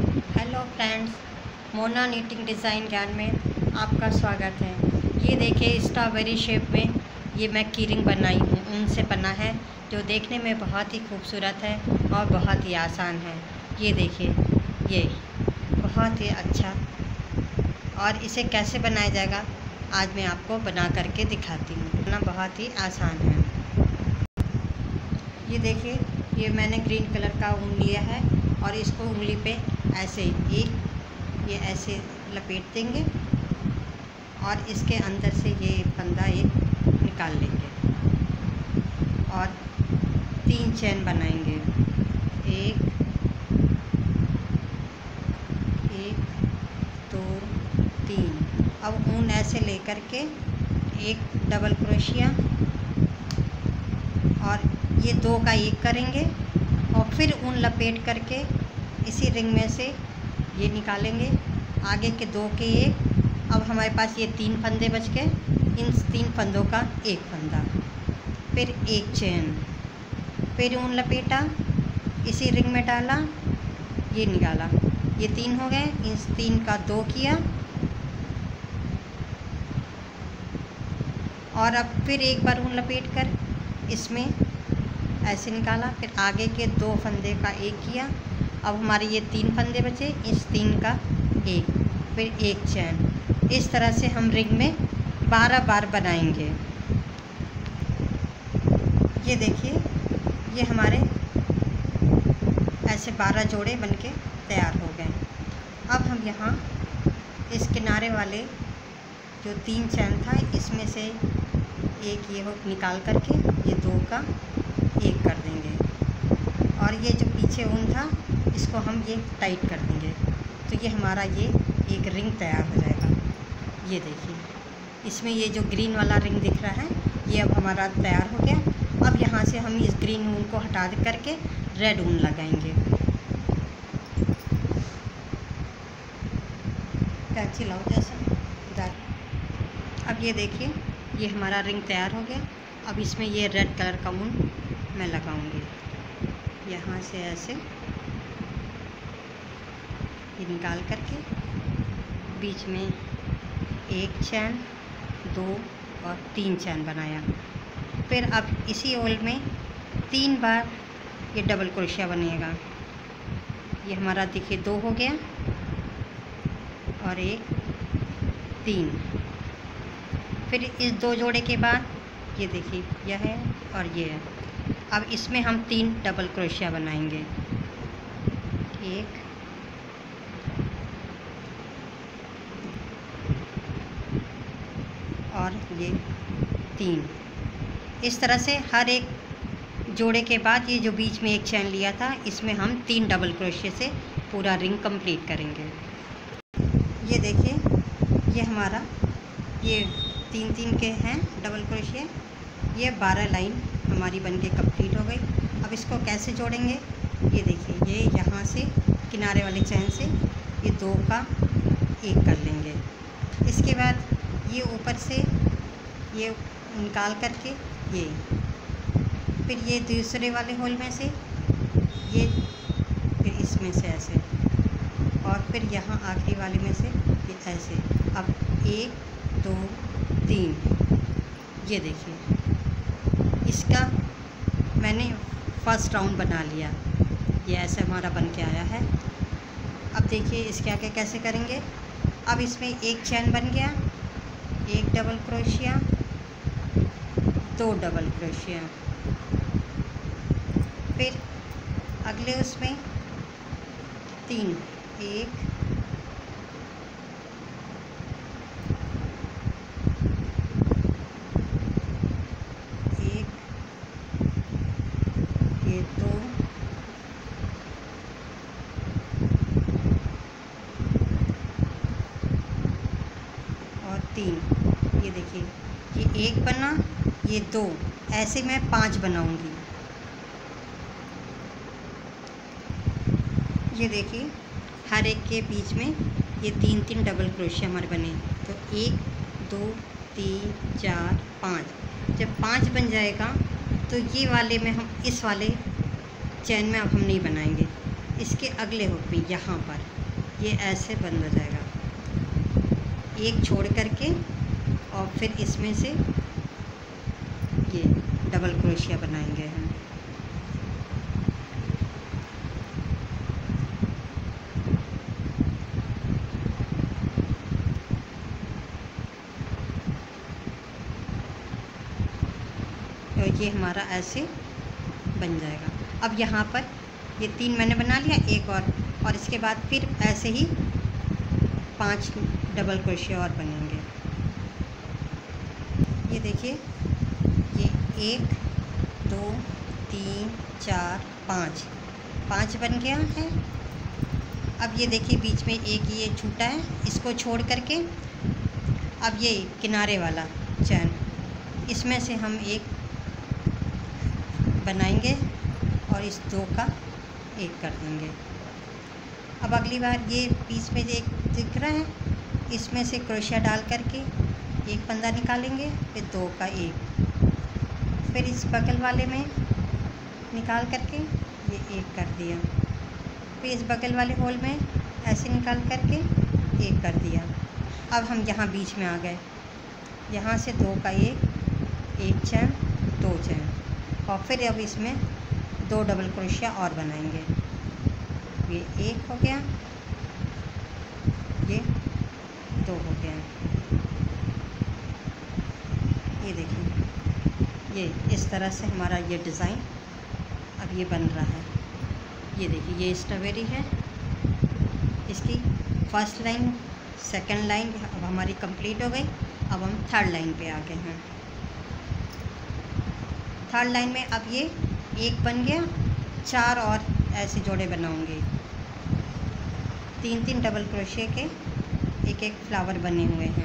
Hello friends, Mona knitting design ज्ञान में आपका स्वागत है। ये देखिए, स्ट्रॉबेरी शेप में ये मैं कीरिंग बनाई हूँ, ऊन से बना है, जो देखने में बहुत ही खूबसूरत है और बहुत ही आसान है। ये देखिए, ये बहुत ही अच्छा। और इसे कैसे बनाया जाएगा आज मैं आपको बना करके दिखाती हूँ। बनाना बहुत ही आसान है। ये देखिए, ये मैंने ग्रीन कलर का ऊन लिया है और इसको उंगली पे ऐसे ये ऐसे लपेट देंगे और इसके अंदर से ये फंदा एक निकाल लेंगे और 3 चैन बनाएंगे। एक 2 3। अब ऊन ऐसे लेकर के एक डबल क्रोशिया और ये 2 का एक करेंगे और फिर ऊन लपेट करके इसी रिंग में से ये निकालेंगे, आगे के 2 के एक। अब हमारे पास ये 3 फंदे बच गए, इन 3 फंदों का एक फंदा, फिर एक चैन, फिर ऊन लपेटा, इसी रिंग में डाला, ये निकाला, ये 3 हो गए। इस 3 का 2 किया और अब फिर एक बार ऊन लपेट कर इसमें ऐसे निकाला, फिर आगे के 2 फंदे का एक किया। अब हमारे ये 3 फंदे बचे, इस 3 का एक, फिर एक चैन। इस तरह से हम रिंग में 12 बार बनाएंगे। ये देखिए, ये हमारे ऐसे 12 जोड़े बनके तैयार हो गए। अब हम यहाँ इस किनारे वाले जो 3 चैन था इसमें से एक ये हुक निकाल करके ये 2 का एक कर देंगे और ये जो पीछे ऊन था इसको हम ये टाइट कर देंगे, तो ये हमारा ये एक रिंग तैयार हो जाएगा। ये देखिए, इसमें ये जो ग्रीन वाला रिंग दिख रहा है ये अब हमारा तैयार हो गया। अब यहाँ से हम इस ग्रीन ऊन को हटा करके रेड ऊन लगाएंगे। कैंची लाओ जैसा। अब ये देखिए, ये हमारा रिंग तैयार हो गया। अब इसमें ये रेड कलर का ऊन मैं लगाऊंगी, यहाँ से ऐसे ये निकाल करके बीच में एक चैन, 2 और 3 चैन बनाया। फिर अब इसी ओल में 3 बार ये डबल क्रोशिया बनेगा। ये हमारा देखिए 2 हो गया और एक 3। फिर इस 2 जोड़े के बाद ये देखिए, यह है और ये है। अब इसमें हम 3 डबल क्रोशिया बनाएंगे। एक, और ये 3। इस तरह से हर एक जोड़े के बाद ये जो बीच में एक चैन लिया था इसमें हम 3 डबल क्रोशिया से पूरा रिंग कंप्लीट करेंगे। ये देखिए, ये हमारा ये 3 के हैं डबल क्रोशिया। ये 12 लाइन हमारी बनके कंप्लीट हो गई। अब इसको कैसे जोड़ेंगे, ये देखिए, ये यहाँ से किनारे वाले चैन से ये 2 का एक कर लेंगे। इसके बाद ये ऊपर से ये निकाल करके ये, फिर ये दूसरे वाले होल में से ये, फिर इसमें से ऐसे और फिर यहाँ आखिरी वाले में से ये ऐसे। अब 1 2 3। ये देखिए, इसका मैंने फर्स्ट राउंड बना लिया। ये ऐसे हमारा बन के आया है। अब देखिए इसके आगे कैसे करेंगे। अब इसमें एक चैन बन गया, एक डबल क्रोशिया, 2 डबल क्रोशिया, फिर अगले उसमें 3, 1 ये 2 और 3। ये देखिए, ये 1 बना, ये 2, ऐसे मैं 5 बनाऊंगी। ये देखिए, हर एक के बीच में ये 3 डबल क्रोशिया हमारे बने। तो 1 2 3 4 5। जब 5 बन जाएगा तो ये वाले में हम इस वाले चैन में अब हम नहीं बनाएंगे, इसके अगले हुक पे यहाँ पर ये ऐसे बंद हो जाएगा, एक छोड़ करके और फिर इसमें से ये डबल क्रोशिया बनाएंगे हम। तो ये हमारा ऐसे बन जाएगा। अब यहाँ पर ये 3 मैंने बना लिया, एक और इसके बाद फिर ऐसे ही 5 डबल क्रोशिया और बनेंगे। ये देखिए, ये 1 2 3 4 5 बन गया है। अब ये देखिए बीच में एक ये छूटा है, इसको छोड़ करके अब ये किनारे वाला चैन इसमें से हम एक बनाएंगे और इस 2 का 1 कर देंगे। अब अगली बार ये बीच में एक दिख रहा है, इसमें से क्रोशिया डाल करके एक फंदा निकालेंगे, फिर 2 का 1, फिर इस बगल वाले में निकाल करके ये 1 कर दिया, फिर इस बगल वाले होल में ऐसे निकाल करके 1 कर दिया। अब हम यहाँ बीच में आ गए, यहाँ से 2 का 1 चैन 2 चैन, और फिर अब इसमें 2 डबल क्रोशिया और बनाएंगे। ये 1 हो गया, ये 2 हो गया। ये देखिए, ये इस तरह से हमारा ये डिज़ाइन अब ये बन रहा है। ये देखिए, ये स्ट्रॉबेरी है, इसकी फर्स्ट लाइन सेकंड लाइन अब हमारी कंप्लीट हो गई। अब हम थर्ड लाइन पे आ गए हैं। थर्ड लाइन में अब ये 1 बन गया, 4 और ऐसे जोड़े बनाऊंगे, 3 डबल क्रोशिया के एक फ्लावर बने हुए हैं।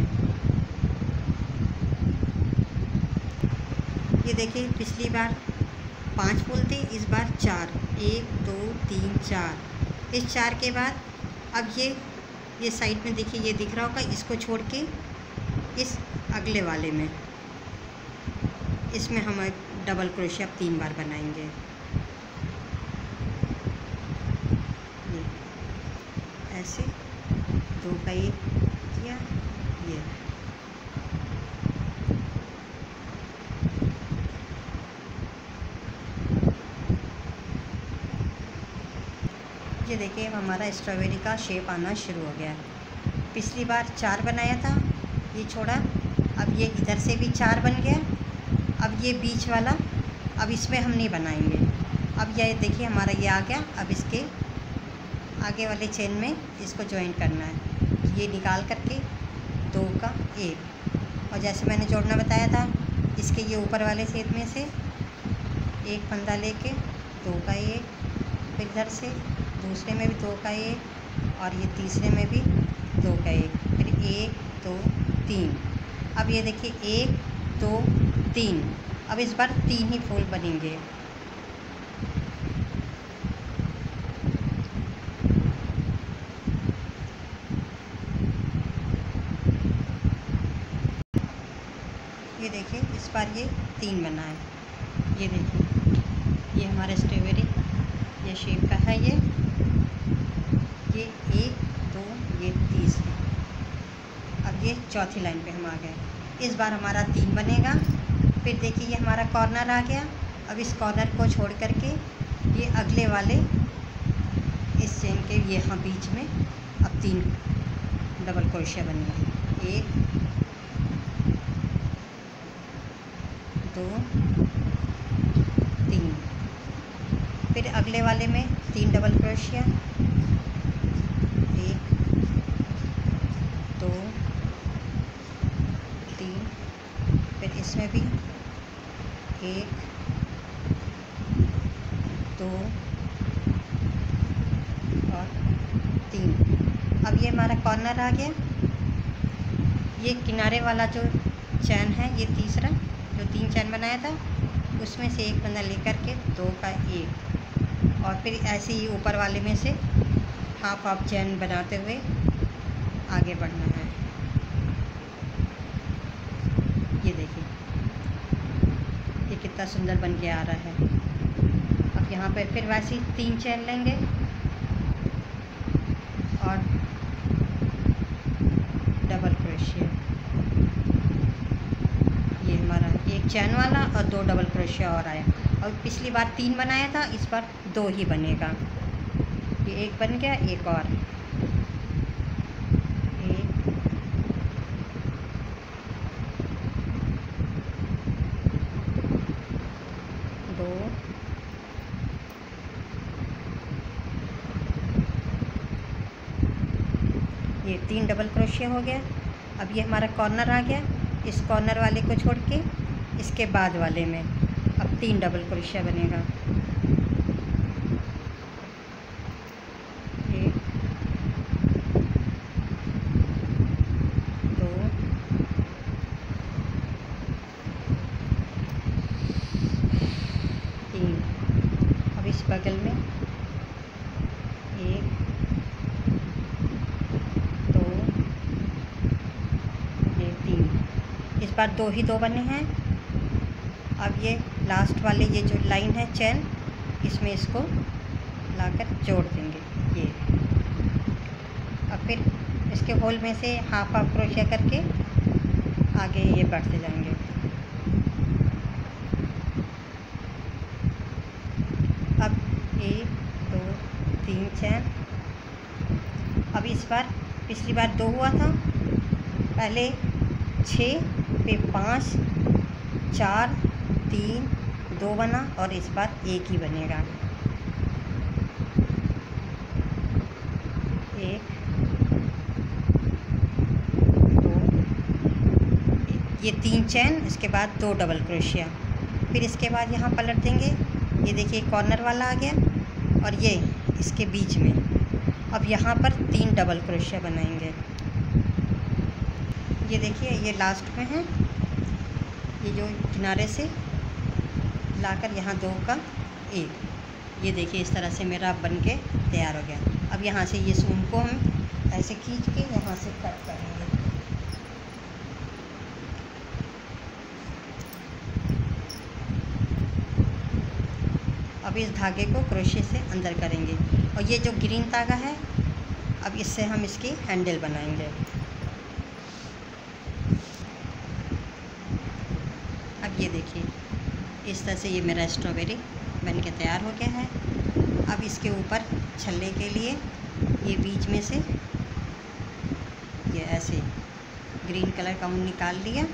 ये देखिए, पिछली बार 5 फूल थे, इस बार 4, 1 2 3 4। इस 4 के बाद अब ये साइड में देखिए, ये दिख रहा होगा, इसको छोड़ के इस अगले वाले में इसमें हम डबल क्रोशिया 3 बार बनाएंगे। ये ऐसे 2 का 1 किया, ये देखिए, अब हमारा स्ट्रॉबेरी का शेप आना शुरू हो गया। पिछली बार 4 बनाया था, ये छोड़ा, अब ये इधर से भी 4 बन गया। अब ये बीच वाला अब इसमें हम नहीं बनाएंगे। अब ये देखिए, हमारा ये आ गया। अब इसके आगे वाले चेन में इसको ज्वाइन करना है, ये निकाल करके 2 का 1, और जैसे मैंने जोड़ना बताया था, इसके ये ऊपर वाले छेद में से एक फंदा लेके 2 का 1, फिर इधर से दूसरे में भी 2 का 1, और ये तीसरे में भी 2 का 1, फिर 1 2 3। अब ये देखिए, 1 2 3, अब इस बार 3 ही फूल बनेंगे। ये देखिए, इस बार ये 3 बना है। ये देखिए, ये हमारा स्ट्रॉबेरी ये शेप का है। ये 1 2, ये तीसरी। अब ये चौथी लाइन पे हम आ गए। इस बार हमारा 3 बनेगा। फिर देखिए, ये हमारा कॉर्नर आ गया। अब इस कॉर्नर को छोड़ करके ये अगले वाले इस चेन के यहाँ बीच में अब 3 डबल क्रोशिया बन गए। 1 2 3, फिर अगले वाले में 3 डबल क्रोशिया, 1 2 3, फिर इसमें भी 1 2 और 3। अब ये हमारा कॉर्नर आ गया। ये किनारे वाला जो चैन है, ये तीसरा जो 3 चैन बनाया था, उसमें से एक फंदा लेकर के 2 का 1, और फिर ऐसे ही ऊपर वाले में से हाफ हाफ चैन बनाते हुए आगे बढ़ना है। ये देखिए, ये कितना सुंदर बन के आ रहा है। अब यहाँ पे फिर वैसे ही 3 चैन लेंगे, क्रोशिया। ये हमारा एक चैन वाला और 2 डबल क्रोशिया और आया। और पिछली बार 3 बनाया था, इस बार 2 ही बनेगा। ये एक बन गया, एक और, 1 2 ये 3 डबल क्रोशिया हो गया। अब ये हमारा कॉर्नर आ गया, इस कॉर्नर वाले को छोड़ के इसके बाद वाले में अब 3 डबल क्रोशिया बनेगा। 1 2 3। अब इस बगल में 1 2 ये 3। इस बार 2 ही 2 बने हैं। अब ये लास्ट वाले ये जो लाइन है चैन, इसमें इसको लाकर जोड़ देंगे ये। अब फिर इसके होल में से हाफ क्रोशिया करके आगे ये बढ़ते जाएंगे। अब 1 2 3 चैन। अब इस बार पिछली बार 2 हुआ था, पहले 6 पे 5 4 3 2 बना और इस बार 1 ही बनेगा। 1 2 ये 3 चैन, इसके बाद 2 डबल क्रोशिया। फिर इसके बाद यहाँ पलट देंगे। ये देखिए कॉर्नर वाला आ गया और ये इसके बीच में। अब यहाँ पर 3 डबल क्रोशिया बनाएंगे। ये देखिए ये लास्ट में है, ये जो किनारे से लाकर यहाँ 2 का 1। ये देखिए इस तरह से मेरा बन के तैयार हो गया। अब यहाँ से ये सून को हम ऐसे खींच के यहाँ से कट करेंगे। अब इस धागे को क्रोशे से अंदर करेंगे और ये जो ग्रीन धागा है, अब इससे हम इसकी हैंडल बनाएंगे। अब ये देखिए इस तरह से ये मेरा स्ट्रॉबेरी बन के तैयार हो गया है। अब इसके ऊपर छल्ले के लिए ये बीच में से ये ऐसे ग्रीन कलर का ऊन निकाल लिया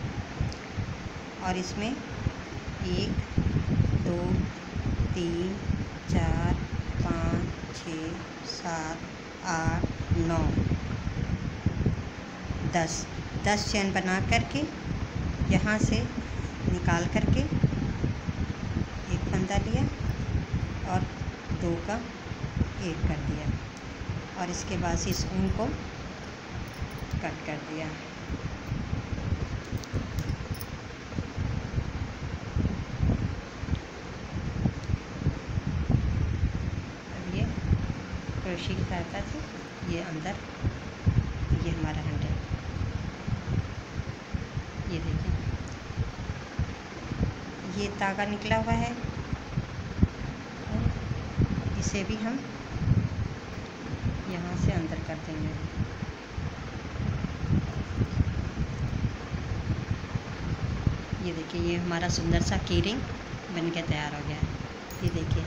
और इसमें 1 2 3 4 5 6 7 8 9 10 चैन बना करके यहाँ से निकाल करके एक फंदा लिया और 2 का 1 कर दिया और इसके बाद से इस ऊन को कट कर दिया। अब ये क्रोशे की सहायता से ये अंदर ये हमारा हैंडल, ये देखिए ये धागा निकला हुआ है, इसे भी हम यहाँ से अंदर कर देंगे। ये देखिए ये हमारा सुंदर सा की रिंग बन के तैयार हो गया है। ये देखिए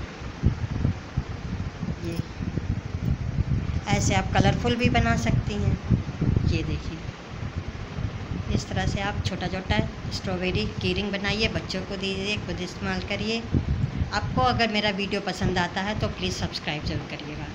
ये ऐसे आप कलरफुल भी बना सकती हैं। ये देखिए इस तरह से आप छोटा छोटा स्ट्रॉबेरी की रिंग बनाइए, बच्चों को दीजिए, खुद इस्तेमाल करिए। आपको अगर मेरा वीडियो पसंद आता है तो प्लीज़ सब्सक्राइब ज़रूर करिएगा।